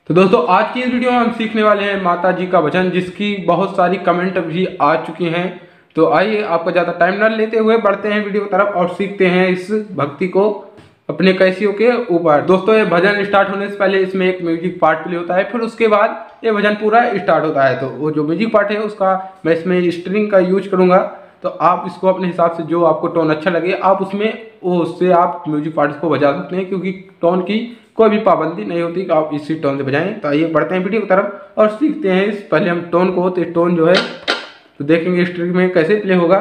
तो दोस्तों आज की इस वीडियो में हम सीखने वाले हैं माता जी का भजन, जिसकी बहुत सारी कमेंट भी आ चुकी हैं। तो आइए आपका ज़्यादा टाइम न लेते हुए बढ़ते हैं वीडियो की तरफ और सीखते हैं इस भक्ति को अपने कैसियों के ऊपर। दोस्तों ये भजन स्टार्ट होने से पहले इसमें एक म्यूजिक पार्ट प्ले होता है, फिर उसके बाद ये भजन पूरा स्टार्ट होता है। तो वो जो म्यूजिक पार्ट है उसका मैं इसमें स्ट्रिंग का यूज करूँगा। तो आप इसको अपने हिसाब से जो आपको टोन अच्छा लगे आप उसमें उससे आप म्यूजिक पार्ट्स को बजा सकते हैं, क्योंकि टोन की कोई भी पाबंदी नहीं होती कि आप इसी टोन से बजाएं। तो आइए बढ़ते हैं वीडियो की तरफ और सीखते हैं। इस पहले हम टोन को, तो टोन जो है तो देखेंगे स्ट्रिंग में कैसे प्ले होगा।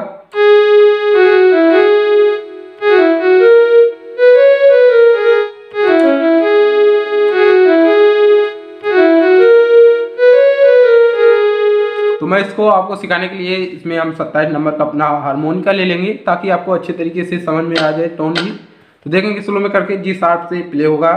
तो मैं इसको आपको सिखाने के लिए इसमें हम 27 नंबर का अपना हारमोनिका ले लेंगे, ताकि आपको अच्छे तरीके से समझ में आ जाए टोन भी। तो देखेंगे स्लो में करके जी शार्प से प्ले होगा।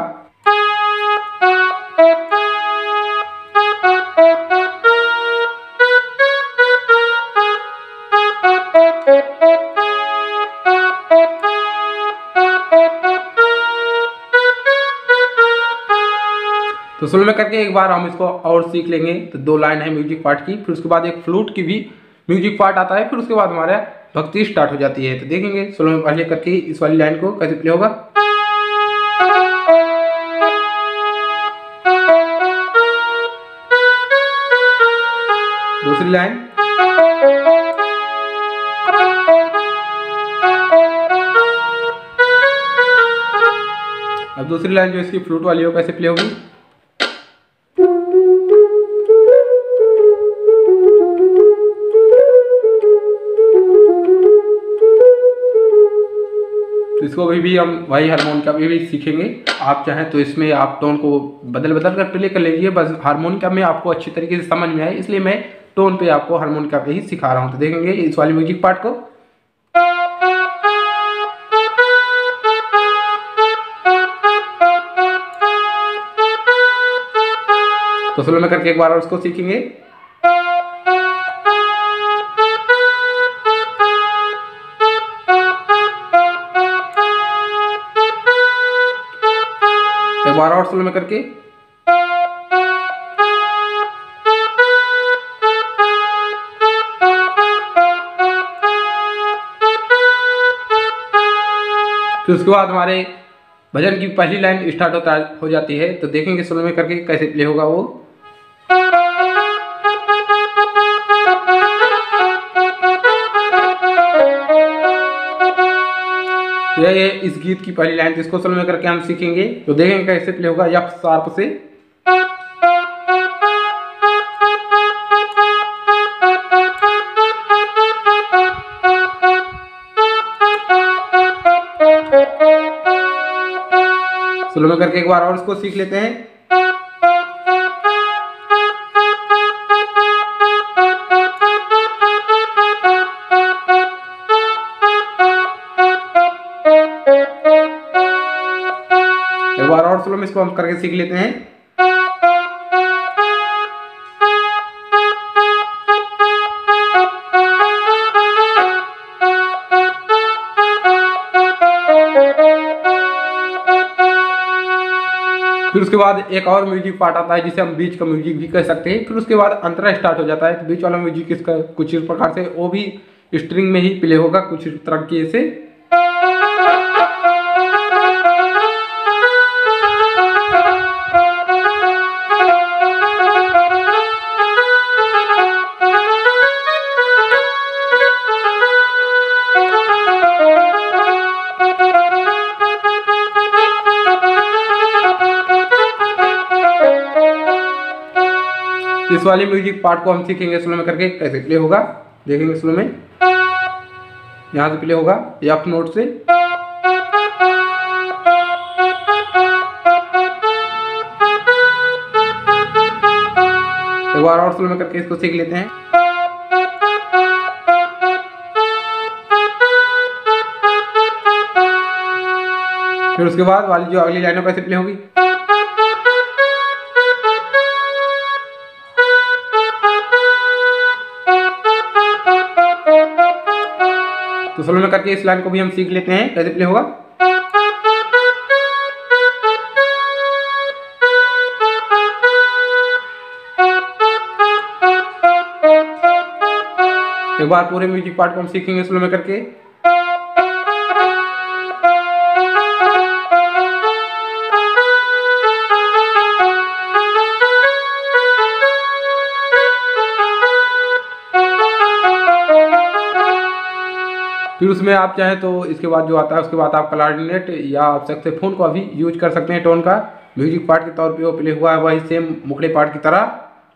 तो स्लो में करके एक बार हम इसको और सीख लेंगे। तो 2 लाइन है म्यूजिक पार्ट की, फिर उसके बाद एक फ्लूट की भी म्यूजिक पार्ट आता है, फिर उसके बाद हमारा भक्ति स्टार्ट हो जाती है। तो देखेंगे स्लो में पहले करके इस वाली लाइन को कैसे प्ले होगा। दूसरी लाइन, अब दूसरी लाइन जो इसकी फ्लूट वाली हो कैसे प्ले होगी। तो इसको भी हम वही हारमोनिका भी सीखेंगे। आप चाहें तो इसमें आप टोन को बदल बदल कर प्ले कर लीजिए, बस हारमोनिका में आपको अच्छी तरीके से समझ में आए, इसलिए मैं टोन पे आपको हारमोनिका पे ही सिखा रहा हूँ। तो देखेंगे इस वाली म्यूजिक पार्ट को। तो स्लो में करके एक बार और उसको सीखेंगे। एक बार और स्लो में करके। फिर उसके बाद हमारे भजन की पहली लाइन स्टार्ट हो जाती है। तो देखेंगे स्लो में करके कैसे प्ले होगा वो। तो ये इस गीत की पहली लाइन, इसको स्लो में करके हम सीखेंगे। तो देखेंगे कैसे प्ले होगा एफ शार्प से। स्लो में करके एक बार और इसको सीख लेते हैं। एक बार और स्लो में इसको हम करके सीख लेते हैं। फिर उसके बाद एक और म्यूजिक पार्ट आता है, जिसे हम बीच का म्यूजिक भी कह सकते हैं। फिर उसके बाद अंतरा स्टार्ट हो जाता है। तो बीच वाला म्यूजिक इसका कुछ इस प्रकार से, वो भी स्ट्रिंग में ही प्ले होगा कुछ इस तरीके से। इस वाली म्यूजिक पार्ट को हम सीखेंगे स्लो में करके कैसे प्ले होगा। देखेंगे स्लो में, यहाँ से प्ले होगा एफ नोट से। एक बार और स्लो में करके इसको सीख लेते हैं। फिर उसके बाद वाली जो अगली लाइन कैसे प्ले होगी। तो स्लो में करके इस लाइन को भी हम सीख लेते हैं कैसे प्ले होगा। एक बार पूरे म्यूजिक पार्ट को हम सीखेंगे स्लो में करके। फिर उसमें आप चाहें तो इसके बाद जो आता है उसके बाद आप क्लारिनेट या आप सैक्सोफोन को भी यूज कर सकते हैं टोन का म्यूजिक पार्ट के तौर पे वो प्ले हुआ है वही सेम मुखड़े पार्ट की तरह।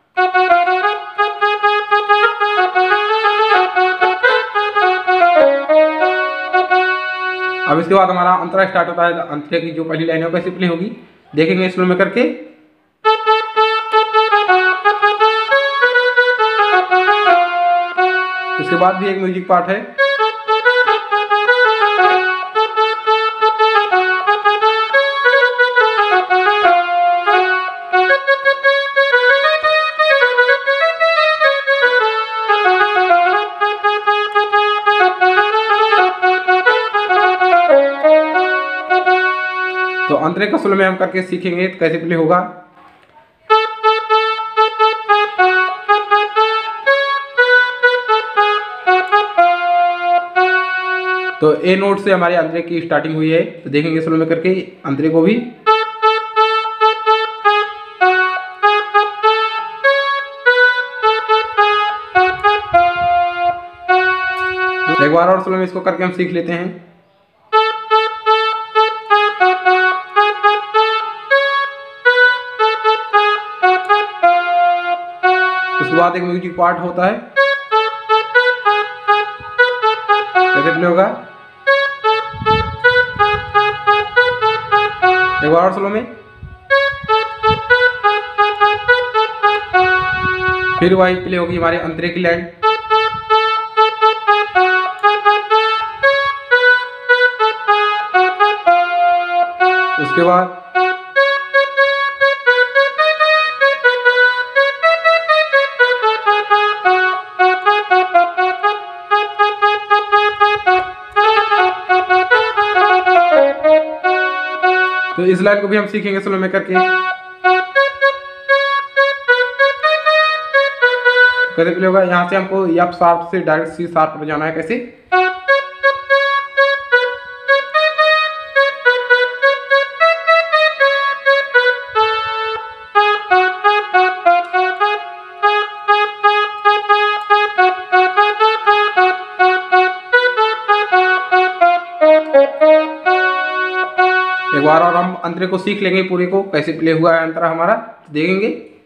अब इसके बाद हमारा अंतरा स्टार्ट होता है। अंतरे की जो पहली लाइन है कैसे प्ले होगी देखेंगे स्लो में करके। इसके बाद भी एक म्यूजिक पार्ट है। तो अंतरे का स्लो में हम करके सीखेंगे तो कैसे प्ले होगा। तो ए नोट से हमारे अंतरे की स्टार्टिंग हुई है तो देखेंगे स्लो में करके अंतरे को भी। तो एक बार और स्लो में इसको करके हम सीख लेते हैं। उसके बाद एक म्यूजिक पार्ट होता है कैसे प्ले होगा एक बार और स्लो में। फिर वही प्ले होगी हमारे अंतरे की लाइन। उसके बाद तो इस लाइन को भी हम सीखेंगे स्लो में करके कैसे प्ले होगा। यहाँ से हमको एफ शार्प से डायरेक्ट सी शार्प पर जाना है कैसे। एक बार और हम अंतरे को सीख लेंगे पूरे को कैसे प्ले हुआ है अंतरा हमारा देखेंगे।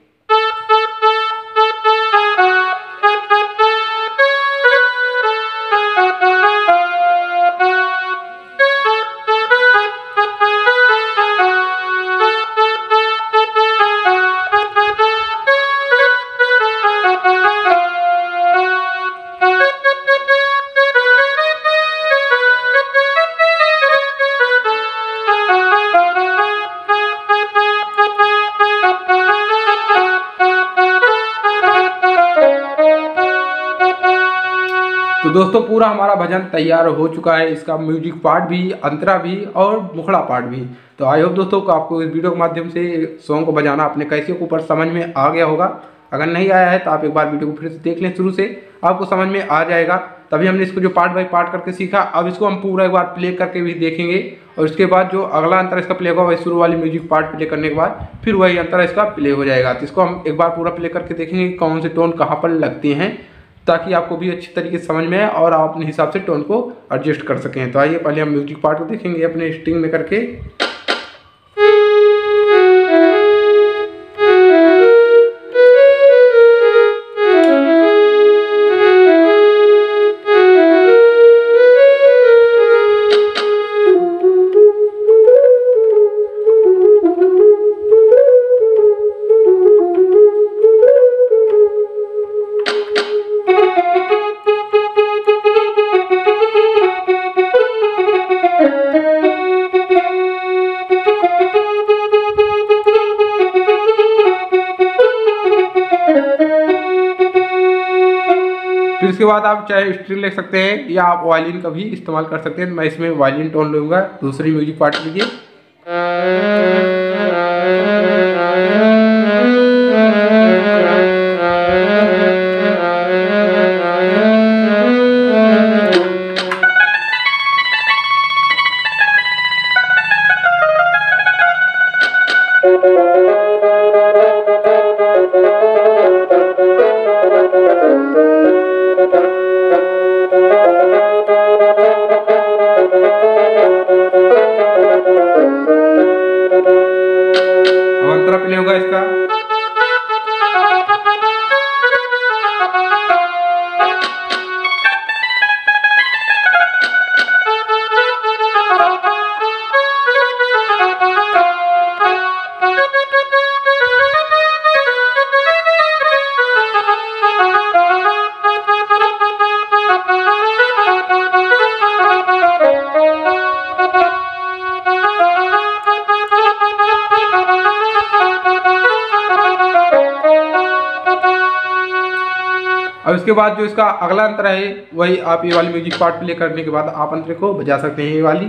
तो दोस्तों पूरा हमारा भजन तैयार हो चुका है। इसका म्यूजिक पार्ट भी अंतरा भी और मुखड़ा पार्ट भी। तो आई होप दोस्तों को आपको इस वीडियो के माध्यम से सॉन्ग को बजाना अपने कैसियों के ऊपर समझ में आ गया होगा। अगर नहीं आया है तो आप एक बार वीडियो को फिर से देख लें शुरू से, आपको समझ में आ जाएगा। तभी हमने इसको जो पार्ट बाई पार्ट करके सीखा, अब इसको हम पूरा एक बार प्ले करके भी देखेंगे और उसके बाद जो अगला अंतर इसका प्ले होगा वही शुरू वाली म्यूजिक पार्ट प्ले करने के बाद फिर वही अंतर इसका प्ले हो जाएगा। तो इसको हम एक बार पूरा प्ले करके देखेंगे कौन से टोन कहाँ पर लगते हैं ताकि आपको भी अच्छी तरीके से समझ में आए और आप अपने हिसाब से टोन को एडजस्ट कर सकें। तो आइए पहले हम म्यूजिक पार्ट को देखेंगे अपने स्ट्रिंग में करके। फिर इसके बाद आप चाहे स्ट्रिंग ले सकते हैं या आप वायलिन का भी इस्तेमाल कर सकते हैं। मैं इसमें वायलिन टोन लूँगा दूसरी म्यूजिक पार्ट के लिए। अब इसके बाद जो इसका अगला अंतर है वही आप ये वाली म्यूजिक पार्ट प्ले करने के बाद आप अंतर को बजा सकते हैं, ये वाली।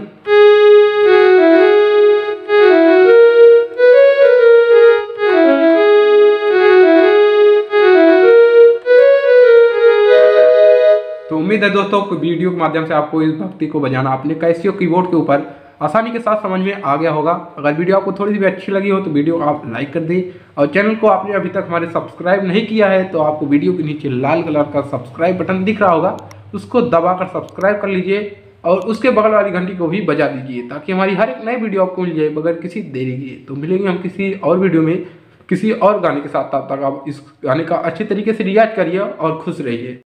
तो उम्मीद है दोस्तों वीडियो के माध्यम से आपको इस भक्ति को बजाना अपने कैसियो कीबोर्ड के ऊपर आसानी के साथ समझ में आ गया होगा। अगर वीडियो आपको थोड़ी सी भी अच्छी लगी हो तो वीडियो आप लाइक कर दें, और चैनल को आपने अभी तक हमारे सब्सक्राइब नहीं किया है तो आपको वीडियो के नीचे लाल कलर का सब्सक्राइब बटन दिख रहा होगा, उसको दबाकर सब्सक्राइब कर लीजिए और उसके बगल वाली घंटी को भी बजा दीजिए ताकि हमारी हर एक नई वीडियो आपको मिल जाए बगैर किसी देरी के। तो मिलेंगे हम किसी और वीडियो में किसी और गाने के साथ, तब तक आप इस गाने का अच्छे तरीके से रियाज करिए और खुश रहिए।